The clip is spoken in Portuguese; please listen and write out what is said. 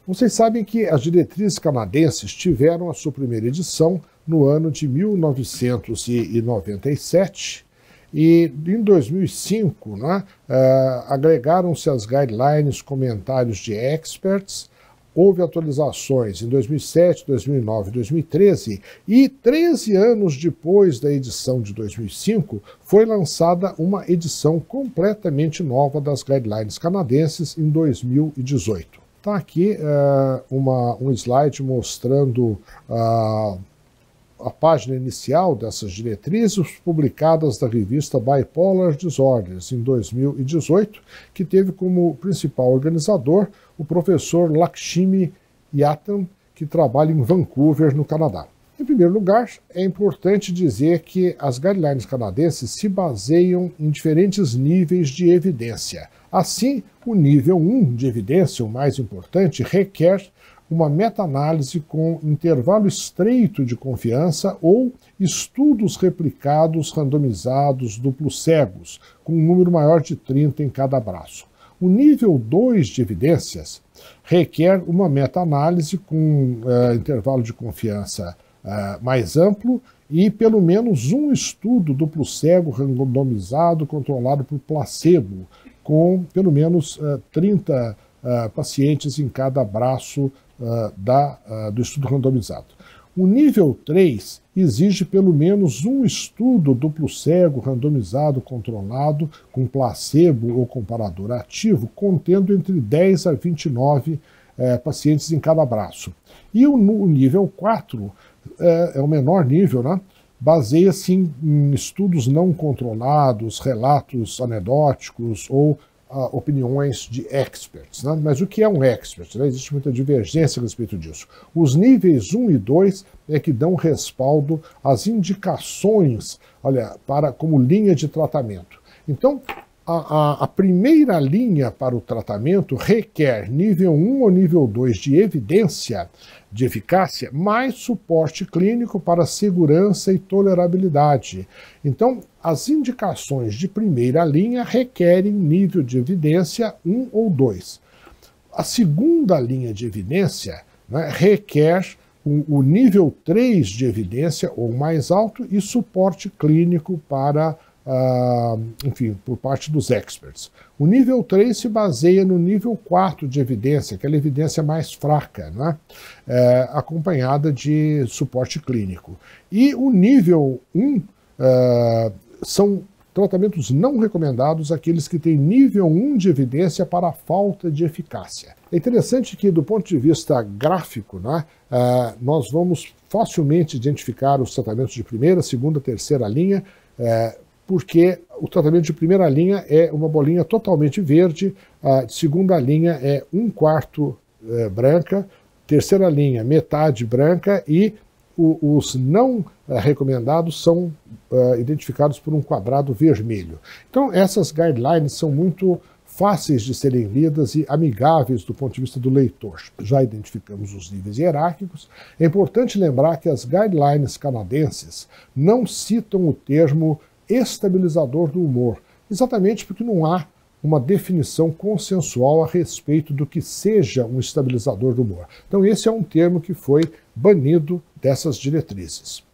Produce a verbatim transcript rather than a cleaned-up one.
Vocês sabem que as diretrizes canadenses tiveram a sua primeira edição no ano de mil novecentos e noventa e sete e em dois mil e cinco, né, uh, agregaram-se as guidelines comentários de experts. Houve atualizações em dois mil e sete, dois mil e nove, dois mil e treze e treze anos depois da edição de dois mil e cinco foi lançada uma edição completamente nova das guidelines canadenses em dois mil e dezoito. Está aqui uh, uma, um slide mostrando uh, a página inicial dessas diretrizes publicadas da revista Bipolar Disorders em dois mil e dezoito, que teve como principal organizador o professor Lakshmi Yatan, que trabalha em Vancouver, no Canadá. Em primeiro lugar, é importante dizer que as guidelines canadenses se baseiam em diferentes níveis de evidência. Assim, o nível um de evidência, o mais importante, requer uma meta-análise com intervalo estreito de confiança ou estudos replicados randomizados duplos cegos, com um número maior de trinta em cada braço. O nível dois de evidências requer uma meta-análise com uh, intervalo de confiança uh, mais amplo e pelo menos um estudo duplo cego randomizado controlado por placebo, com pelo menos uh, trinta uh, pacientes em cada braço uh, da, uh, do estudo randomizado. O nível três exige pelo menos um estudo duplo cego randomizado controlado com placebo ou comparador ativo, contendo entre dez a vinte e nove eh, pacientes em cada braço. E o, o nível quatro eh, é o menor nível, né? Baseia-se em, em estudos não controlados, relatos anedóticos ou Uh, opiniões de experts, né? Mas o que é um expert? Né? Existe muita divergência a respeito disso. Os níveis um e dois é que dão respaldo às indicações, olha, para, como linha de tratamento. Então, a, a, a primeira linha para o tratamento requer nível um ou nível dois de evidência, de eficácia, mais suporte clínico para segurança e tolerabilidade. Então, as indicações de primeira linha requerem nível de evidência um ou dois. A segunda linha de evidência, né, requer o, o nível três de evidência ou mais alto e suporte clínico para, uh, enfim, por parte dos experts. O nível três se baseia no nível quatro de evidência, aquela evidência mais fraca, né, é, acompanhada de suporte clínico. E o nível um uh, são tratamentos não recomendados, aqueles que têm nível um de evidência para a falta de eficácia. É interessante que, do ponto de vista gráfico, né, uh, nós vamos facilmente identificar os tratamentos de primeira, segunda, terceira linha, uh, porque o tratamento de primeira linha é uma bolinha totalmente verde, a de segunda linha é um quarto uh, branca, terceira linha metade branca e o, os não uh, recomendados são uh, identificados por um quadrado vermelho. Então essas guidelines são muito fáceis de serem lidas e amigáveis do ponto de vista do leitor. Já identificamos os níveis hierárquicos. É importante lembrar que as guidelines canadenses não citam o termo estabilizador do humor, exatamente porque não há uma definição consensual a respeito do que seja um estabilizador do humor. Então esse é um termo que foi banido dessas diretrizes.